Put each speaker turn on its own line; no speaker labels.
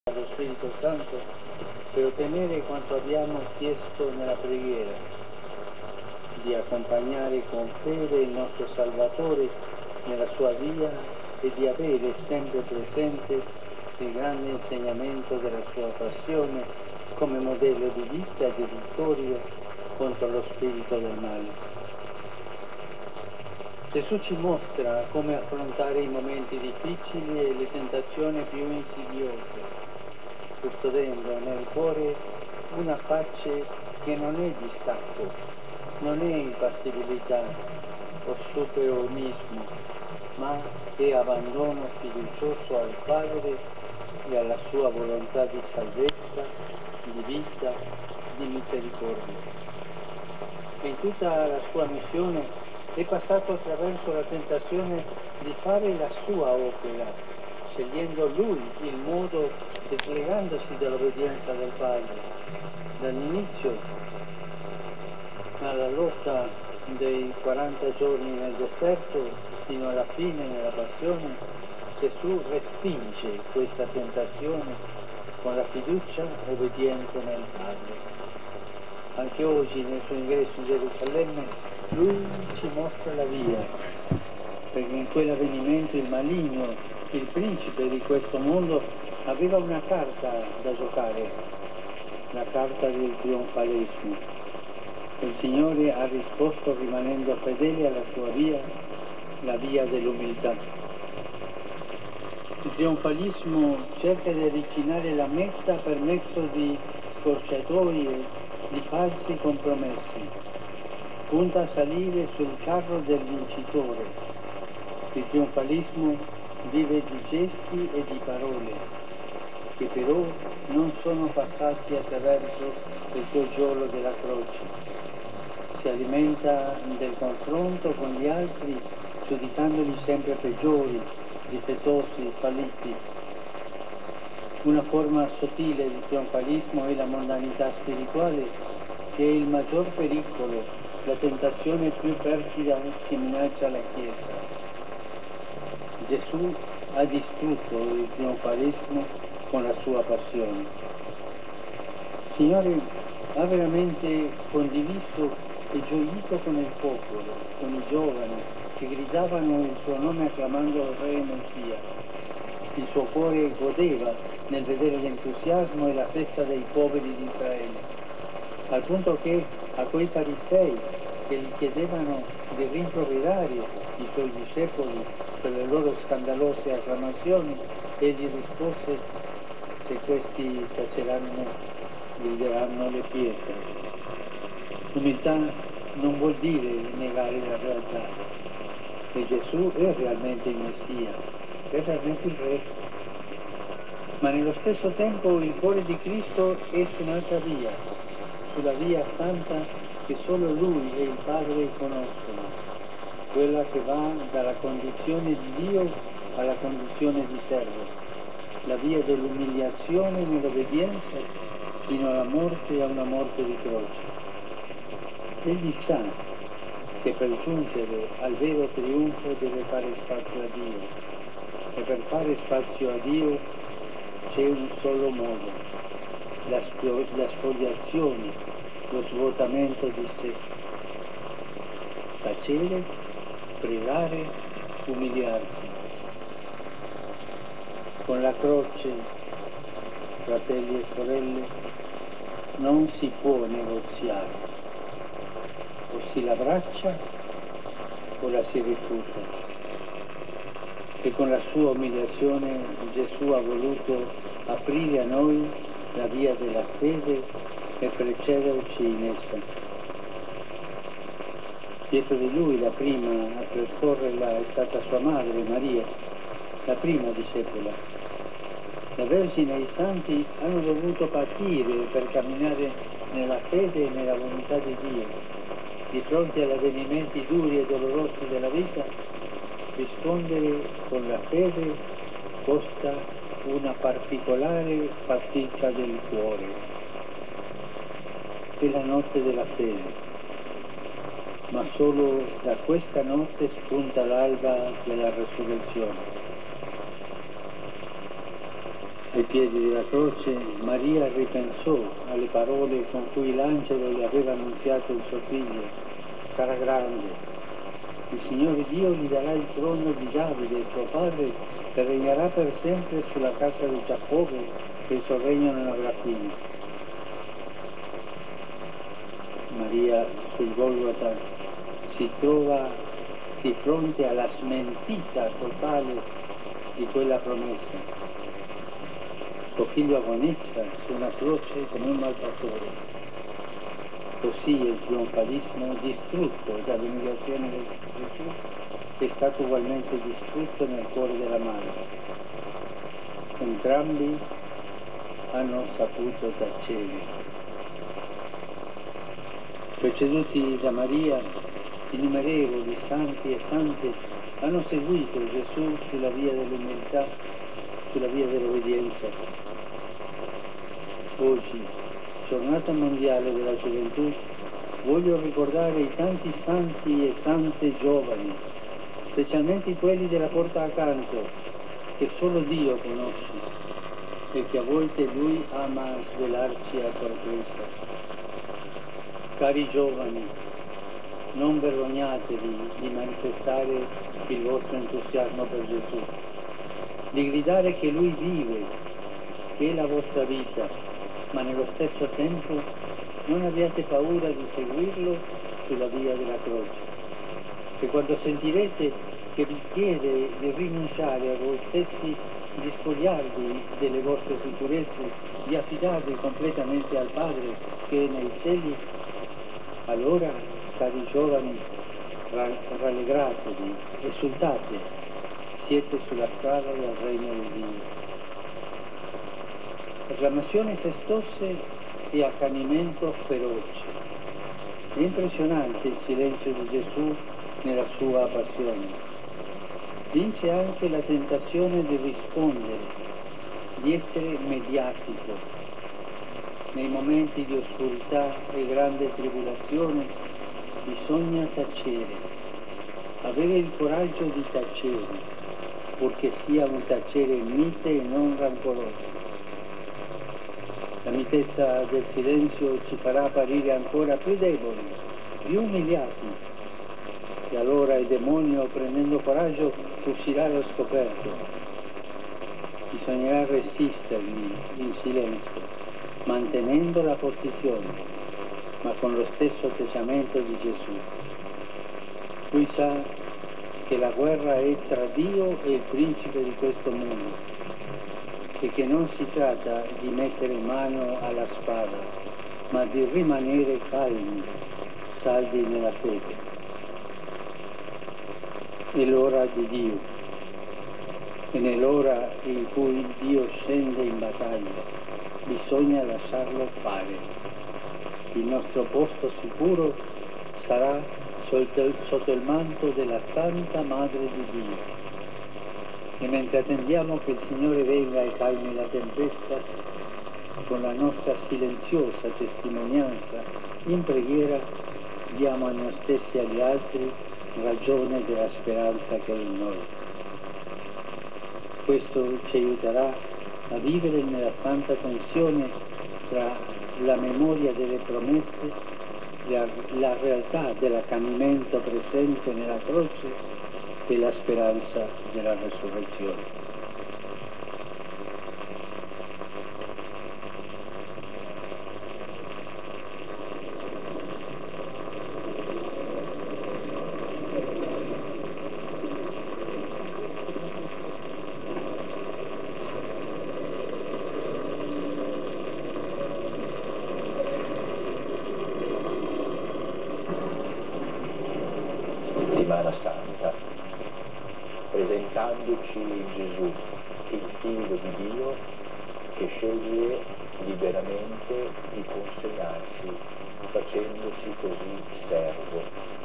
dallo Spirito Santo per ottenere quanto abbiamo chiesto nella preghiera, di accompagnare con fede il nostro Salvatore nella sua via e di avere sempre presente il grande insegnamento della sua passione come modello di vita e di vittoria contro lo spirito del male. Gesù ci mostra come affrontare i momenti difficili e le tentazioni più insidiose, custodendo nel cuore una pace che non è distacco, non è impassibilità o superonismo, ma è abbandono fiducioso al Padre e alla sua volontà di salvezza, di vita, di misericordia. E in tutta la sua missione è passato attraverso la tentazione di fare la sua opera, scegliendo lui il modo e slegandosi dall'obbedienza del Padre. Dall'inizio alla lotta dei 40 giorni nel deserto fino alla fine nella passione, Gesù respinge questa tentazione con la fiducia obbediente nel Padre. Anche oggi nel suo ingresso in Gerusalemme lui ci mostra la via, perché in quell'avvenimento il maligno, il principe di questo mondo, aveva una carta da giocare, la carta del trionfalismo. Il Signore ha risposto rimanendo fedele alla sua via, la via dell'umiltà. Il trionfalismo cerca di avvicinare la meta per mezzo di scorciatoie, di falsi compromessi. Punta a salire sul carro del vincitore. Il trionfalismo vive di gesti e di parole, che però non sono passati attraverso il soggiorno della croce. Si alimenta del confronto con gli altri, giudicandoli sempre peggiori, difettosi, falliti. Una forma sottile di trionfalismo è la mondanità spirituale, che è il maggior pericolo, la tentazione più perfida che minaccia la Chiesa. Gesù ha distrutto il trionfalismo con la sua passione. Il Signore ha veramente condiviso e gioito con il popolo, con i giovani che gridavano il suo nome acclamando il Re Messia. Il suo cuore godeva nel vedere l'entusiasmo e la festa dei poveri di Israele, al punto che a quei farisei che gli chiedevano di rimproverare i suoi discepoli per le loro scandalose acclamazioni, egli rispose: se questi taceranno, grideranno le pietre. Umiltà non vuol dire negare la realtà, che Gesù è realmente il Messia, è realmente il Re. Ma nello stesso tempo il cuore di Cristo è su un'altra via, sulla via santa che solo Lui e il Padre conoscono, quella che va dalla condizione di Dio alla condizione di servo, la via dell'umiliazione nell'obbedienza fino alla morte e a una morte di croce. Egli sa che per giungere al vero trionfo deve fare spazio a Dio, e per fare spazio a Dio c'è un solo modo: la spoliazione, lo svuotamento di sé. Tacere, pregare, umiliarsi. Con la croce, fratelli e sorelle, non si può negoziare. O si l'abbraccia o la si rifiuta. E con la sua umiliazione Gesù ha voluto aprire a noi la via della fede e precederci in essa. Dietro di lui la prima a percorrerla è stata sua madre Maria, la prima discepola. La Vergine e i Santi hanno dovuto patire per camminare nella fede e nella volontà di Dio. Di fronte agli avvenimenti duri e dolorosi della vita, rispondere con la fede costa una particolare fatica del cuore. È la notte della fede, ma solo da questa notte spunta l'alba della resurrezione. Ai piedi della croce Maria ripensò alle parole con cui l'angelo le aveva annunziato il suo figlio. Sarà grande. Il Signore Dio gli darà il trono di Davide, suo padre, e regnerà per sempre sulla casa di Giacobbe e il suo regno non avrà fine. Maria sul Golgota si trova di fronte alla smentita totale di quella promessa. Suo figlio agonizza su una croce come un malfattore. Così il trionfalismo distrutto dall'umiliazione di Gesù è stato ugualmente distrutto nel cuore della madre. Entrambi hanno saputo tacere. Preceduti da Maria, innumerevoli santi e sante hanno seguito Gesù sulla via dell'umiltà, sulla via dell'obbedienza. Oggi, giornata mondiale della gioventù, voglio ricordare i tanti santi e sante giovani, specialmente quelli della porta accanto, che solo Dio conosce e che a volte Lui ama svelarci a sorpresa. Cari giovani, non vergognatevi di manifestare il vostro entusiasmo per Gesù, di gridare che Lui vive, che è la vostra vita, ma nello stesso tempo non abbiate paura di seguirlo sulla via della croce. E quando sentirete che vi chiede di rinunciare a voi stessi, di spogliarvi delle vostre sicurezze, di affidarvi completamente al Padre che è nei cieli, allora, cari giovani, rallegratevi, esultate, siete sulla strada del regno di Dio. Acclamazioni festose e accanimento feroce. È impressionante il silenzio di Gesù nella sua passione. Vince anche la tentazione di rispondere, di essere mediatico. Nei momenti di oscurità e grande tribolazione bisogna tacere, avere il coraggio di tacere, purché sia un tacere mite e non rancoroso. La mitezza del silenzio ci farà apparire ancora più deboli, più umiliati, e allora il demonio, prendendo coraggio, uscirà allo scoperto. Bisognerà resistergli in silenzio, mantenendo la posizione, ma con lo stesso atteggiamento di Gesù. Lui sa che la guerra è tra Dio e il principe di questo mondo e che non si tratta di mettere mano alla spada, ma di rimanere calmi, saldi nella fede. È l'ora di Dio, e nell'ora in cui Dio scende in battaglia bisogna lasciarlo fare. Il nostro posto sicuro sarà sotto il manto della Santa Madre di Dio. E mentre attendiamo che il Signore venga e calmi la tempesta, con la nostra silenziosa testimonianza in preghiera diamo a noi stessi e agli altri ragione della speranza che è in noi. Questo ci aiuterà a vivere nella santa tensione tra la memoria delle promesse, la realtà dell'accanimento presente nella croce e la speranza della resurrezione.
Settimana Santa, presentandoci Gesù, il Figlio di Dio, che sceglie liberamente di consegnarsi, facendosi così servo